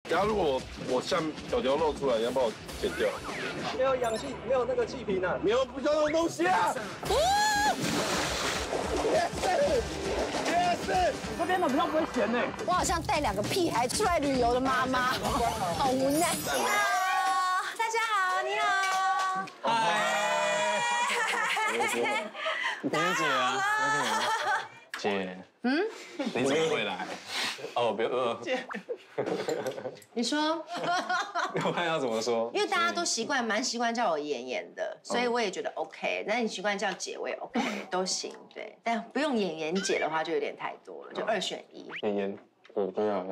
然后如果我像条条露出来，你要帮我剪掉。 没有氧气，没有那个气瓶啊。 没有不叫那种东西啊！Yes， 这边的比较不会咸呢。 我好像带2个屁孩出来旅游的妈妈，好无奈。你好，大家好，你好。 嗨， 大家好了。 姐，你怎么会来？哦，别饿。姐， 你说， 我看要怎么说？ 因为大家都蛮习惯叫我妍妍的，所以我也觉得 OK。那你习惯叫姐，我也 OK， 都行。对，但不用妍妍姐的话，就有点太多了，就2选1。 妍妍，对啊。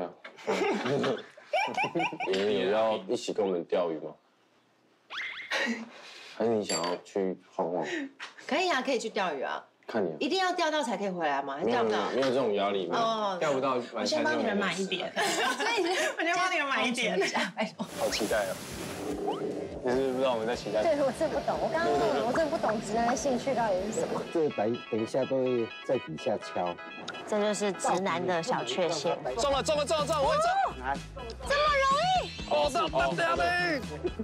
妍妍，你要一起跟我们钓鱼吗？还是你想要去晃晃？ 可以啊，可以去钓鱼啊。 看你一定要钓到才可以回来吗？还钓不到？ 没有这种压力吗？ 哦， 钓不到， 我先帮你们买一点， 所以我先帮你们买一点， 拜托。 好期待哦！你是不是不知道我们在期待？ 对，我真不懂。我刚刚问我真的不懂直男的兴趣到底是什么。 这等一下都会在底下敲。 这就是直男的小确幸。 中了，我会中。 这么容易？ 哦，到呗。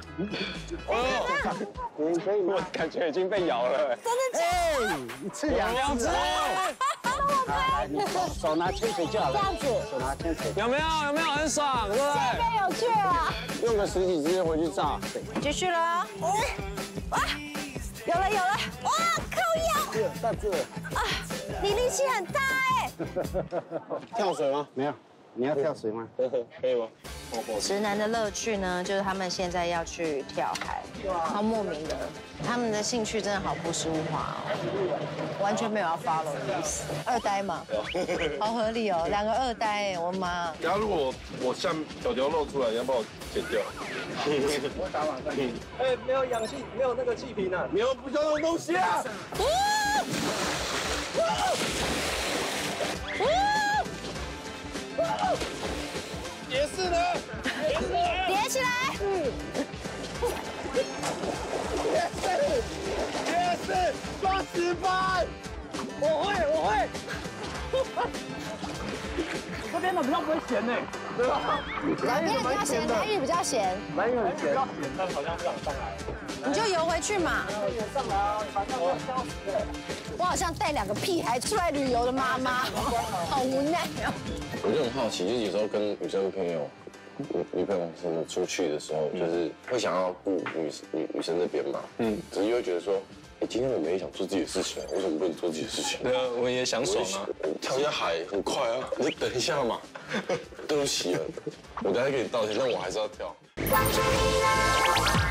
你可以吗？ 我感觉已经被咬了。 真的假的？ 一次2只。来，你手拿铅水就好了。 这样子。 手拿铅水。 有没有很爽，对不对？ 更有趣啊！ 用个10几只回去炸。 继续了。哇，有了！哇，靠腰！ 到这。 啊，你力气很大哎。 跳水吗？ 没有。你要跳水吗？ 可以吗？ 直男的乐趣呢，就是他们现在要去跳海，超莫名的，他们的兴趣真的好朴实无华哦，完全没有要 follow 的意思。2呆嘛，好合理哦，2个2呆哎，我妈。 然后如果我像条条露出来，你要帮我剪掉。 我打网上。哎，没有氧气，没有那个气瓶啊。 没有不叫那种东西啊！也是的， 叠起来。 Yes，双失败。 我会。这边的比较不会咸呢。对吧？ 南边比较咸，南语比较咸。 南语很咸， 但好像不想上来。 你就游回去嘛。 有上来啊，船上要消失的。 我好像带2个屁孩出来旅游的妈妈，好无奈哦。 我就很好奇，就是有时候跟女生朋友、女朋友什么出去的时候，就是会想要顾女生那边嘛，只是又会觉得说，今天我们也想做自己的事情，为什么不能做自己的事情？ 对啊，我也想爽啊。 跳一下海很快啊，你就等一下嘛。对不起了，我等下给你道歉，但我还是要跳。 关注你了。